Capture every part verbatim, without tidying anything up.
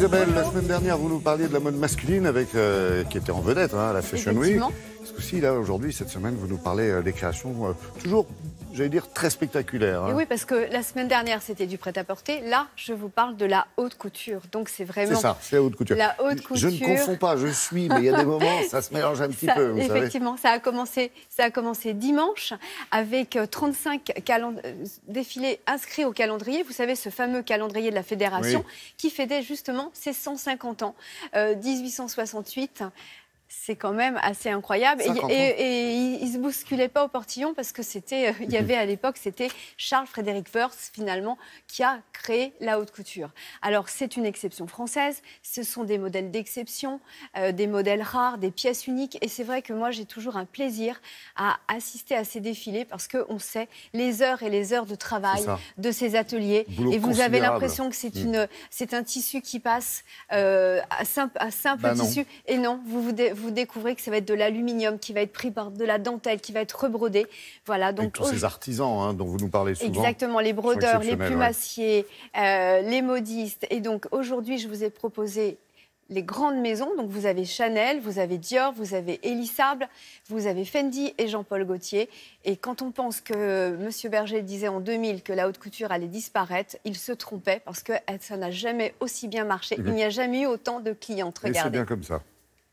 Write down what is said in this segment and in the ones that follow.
Isabelle, la semaine dernière, vous nous parliez de la mode masculine avec, euh, qui était en vedette, hein, la Fashion Week. Ce coup-ci, là, aujourd'hui, cette semaine, vous nous parlez euh, des créations euh, toujours, j'allais dire, très spectaculaires. Hein. Et oui, parce que la semaine dernière, c'était du prêt-à-porter. Là, je vous parle de la haute couture. Donc, c'est vraiment... C'est ça, c'est la haute couture. La haute couture. Je ne confonds pas, je suis, mais il y a des moments, ça se mélange un petit ça, peu, vous effectivement, savez. ça a commencé, ça a commencé dimanche avec trente-cinq calend... défilés inscrits au calendrier. Vous savez, ce fameux calendrier de la Fédération oui. qui fêtait justement ses cent cinquante ans. Euh, dix-huit cent soixante-huit... C'est quand même assez incroyable. Et, et, et il ne se bousculait pas au portillon parce que c'était, euh, il y avait à l'époque, c'était Charles Frédéric Worth, finalement, qui a créé la haute couture. Alors, c'est une exception française. Ce sont des modèles d'exception, euh, des modèles rares, des pièces uniques. Et c'est vrai que moi, j'ai toujours un plaisir à assister à ces défilés parce qu'on sait les heures et les heures de travail de ces ateliers. Boulot et vous avez l'impression que c'est mmh. une, c'est un tissu qui passe euh, à simple, à simple bah tissu. Et non, vous vous dé vous découvrez que ça va être de l'aluminium qui va être pris par de la dentelle, qui va être rebrodé. Voilà, donc, avec tous ces artisans hein, dont vous nous parlez souvent. Exactement, les brodeurs, les plumassiers, ouais. euh, les modistes. Et donc aujourd'hui, je vous ai proposé les grandes maisons. Donc vous avez Chanel, vous avez Dior, vous avez Elie Sable, vous avez Fendi et Jean-Paul Gaultier. Et quand on pense que M. Berger disait en deux mille que la haute couture allait disparaître, il se trompait parce que ça n'a jamais aussi bien marché. Mmh. Il n'y a jamais eu autant de clientes. Regardez. Et c'est bien comme ça.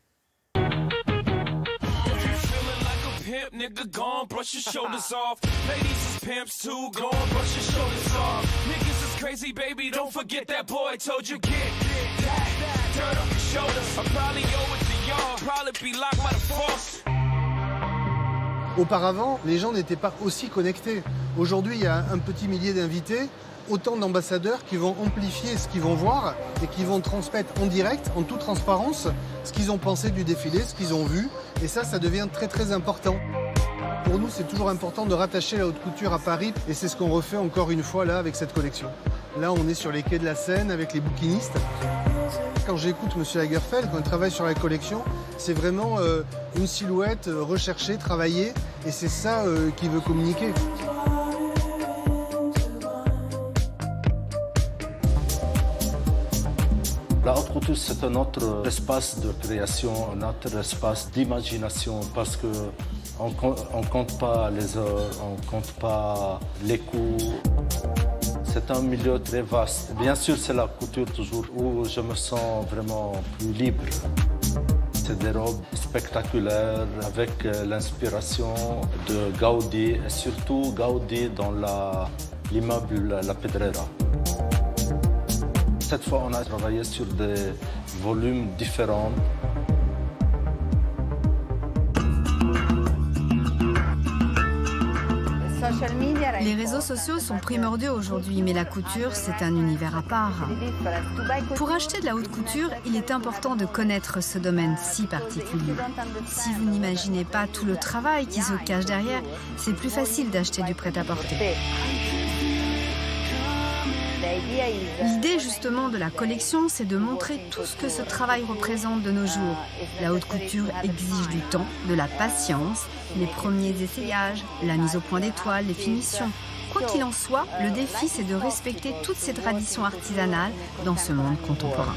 Nigga, gone, brush your shoulders off. Ladies is pimps too, gone, brush your shoulders off. Niggas is crazy, baby, don't forget that boy told you get, get that, dirt off your shoulders. I probably owe it to y'all, probably be locked by the force. Auparavant, les gens n'étaient pas aussi connectés. Aujourd'hui, il y a un petit millier d'invités, autant d'ambassadeurs qui vont amplifier ce qu'ils vont voir et qui vont transmettre en direct, en toute transparence, ce qu'ils ont pensé du défilé, ce qu'ils ont vu. Et ça, ça devient très très important. Pour nous, c'est toujours important de rattacher la haute couture à Paris et c'est ce qu'on refait encore une fois là avec cette collection. Là, on est sur les quais de la Seine avec les bouquinistes. Quand j'écoute M. Lagerfeld, quand il travaille sur la collection, c'est vraiment euh, une silhouette euh, recherchée, travaillée et c'est ça euh, qu'il veut communiquer. La haute couture, c'est un autre espace de création, un autre espace d'imagination parce que on ne compte pas les heures, on ne compte pas les coûts. C'est un milieu très vaste. Bien sûr, c'est la couture toujours où je me sens vraiment plus libre. C'est des robes spectaculaires avec l'inspiration de Gaudi et surtout Gaudi dans l'immeuble La, la Pedrera. Cette fois, on a travaillé sur des volumes différents. Les réseaux sociaux sont primordiaux aujourd'hui, mais la couture, c'est un univers à part. Pour acheter de la haute couture, il est important de connaître ce domaine si particulier. Si vous n'imaginez pas tout le travail qui se cache derrière, c'est plus facile d'acheter du prêt-à-porter. L'idée justement de la collection, c'est de montrer tout ce que ce travail représente de nos jours. La haute couture exige du temps, de la patience, les premiers essayages, la mise au point des toiles, les finitions. Quoi qu'il en soit, le défi, c'est de respecter toutes ces traditions artisanales dans ce monde contemporain.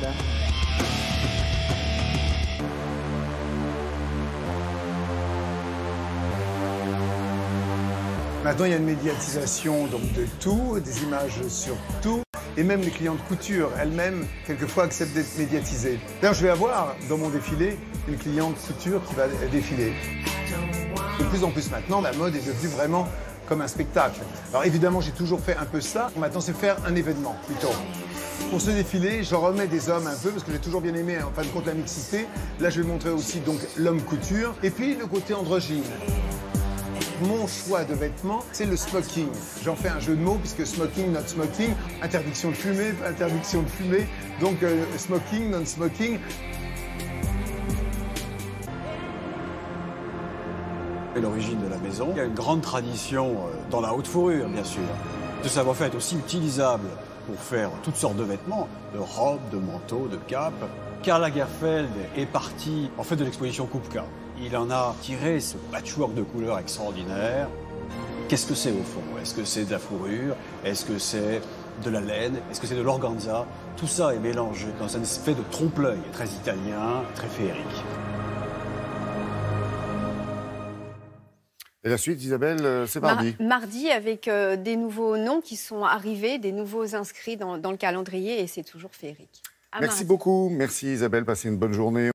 Maintenant, il y a une médiatisation donc, de tout, des images sur tout. Et même les clients de couture elles-mêmes, quelquefois, acceptent d'être médiatisées. D'ailleurs, je vais avoir dans mon défilé une cliente couture qui va défiler. De plus en plus maintenant, la mode est devenue vraiment comme un spectacle. Alors évidemment, j'ai toujours fait un peu ça. Maintenant, c'est faire un événement, plutôt. Pour ce défilé, je remets des hommes un peu, parce que j'ai toujours bien aimé, en fin de compte, la mixité. Là, je vais montrer aussi donc l'homme couture. Et puis, le côté androgyne. Mon choix de vêtements, c'est le smoking. J'en fais un jeu de mots, puisque smoking, not smoking, interdiction de fumer, interdiction de fumer, donc euh, smoking, non-smoking. L'origine de la maison, il y a une grande tradition dans la haute fourrure, bien sûr. Ce savoir-faire est aussi utilisable pour faire toutes sortes de vêtements, de robes, de manteaux, de capes. Karl Lagerfeld est parti en fait de l'exposition Kupka. Il en a tiré ce patchwork de couleurs extraordinaire. Qu'est-ce que c'est au fond? Est-ce que c'est de la fourrure? Est-ce que c'est de la laine? Est-ce que c'est de l'organza? Tout ça est mélangé dans un effet de trompe-l'œil très italien, très féerique. Et la suite, Isabelle, c'est mardi. Mar mardi, avec euh, des nouveaux noms qui sont arrivés, des nouveaux inscrits dans, dans le calendrier, et c'est toujours féerique. À Merci mardi. beaucoup. Merci Isabelle. Passez une bonne journée.